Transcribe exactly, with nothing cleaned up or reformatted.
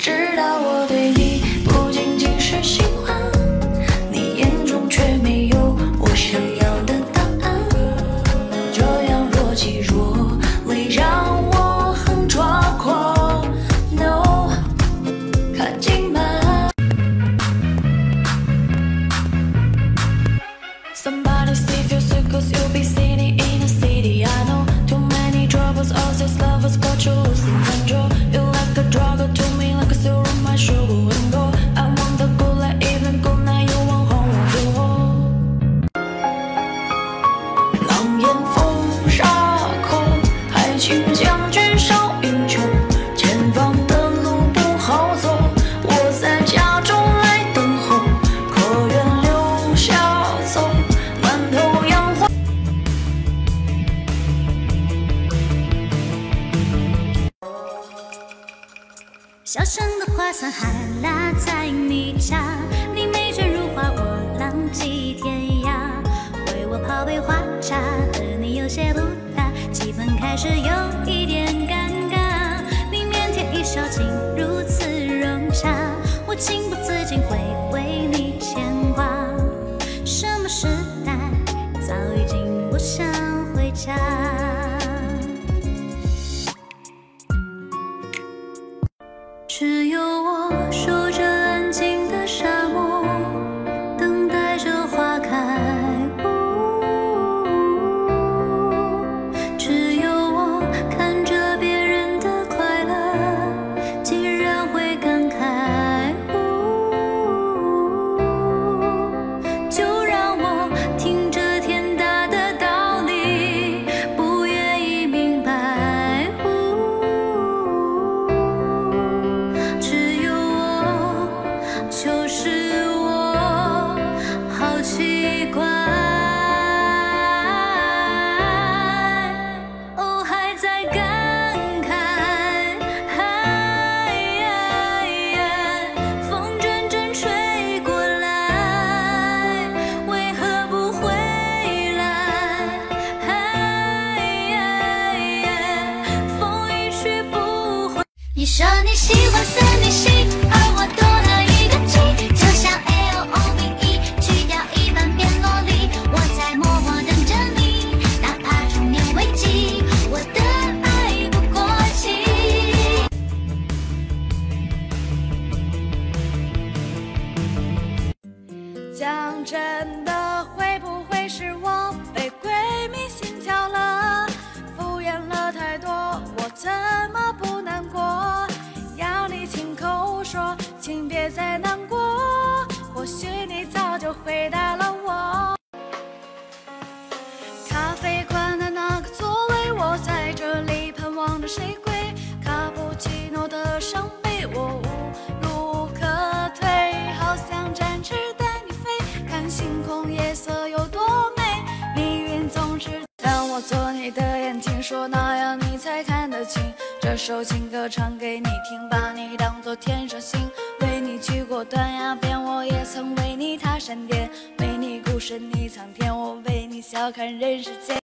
知道我对你不仅仅是喜欢，你眼中却没有我想要的答案。这样若即若离让我很抓狂。No， 看近吗 ？Somebody save your soul 'cause you'll be sitting in a city. I know too many troubles, all these lovers got you losing control. You like a drug to me, like a silver on my shoulder and go. I want the good life, even good night, you want home to hold. 狼烟风沙口，海清将军少英雄。前方的路不好走，我在家中来等候。可愿留下走，满头杨花。 小声的花伞还落在你家，你美眷如花，我浪迹天涯。为我泡杯花茶，和你有些不搭，气氛开始有一点尴尬。你腼腆一笑，竟如此融洽，我情不自禁会为你牵挂。什么时代，早已经不想回家。只有我守着安静的沙漠，等待着花开。只有我看着别人的快乐，竟然会感慨。就让我听着天大的道理，不愿意明白。就是我，好奇怪。哦，还在感慨，风阵阵吹过来，为何不回来？风一去不回。你说你喜欢森林系，而我多了一个 G， 就像 L O V E， 去掉一半变萝莉，我在默默等着你，哪怕中年危机，我的爱不过期。 讲真的，会不会是我被鬼迷心窍了？敷衍了太多，我怎么不难过？要你亲口说，请别再难过。或许你早就回答了我。咖啡馆的那个座位，我在这里盼望着谁归。卡布奇诺的伤悲，我无路可退，好想展翅带你飞，看星空夜色有多美。命运总是让我做你的眼睛，说那样你才看得清。这首情歌唱给你听，把你当作天上星，为你去过断崖边，我也曾为你踏山巅，为你孤身逆苍天，我为你笑看人世间。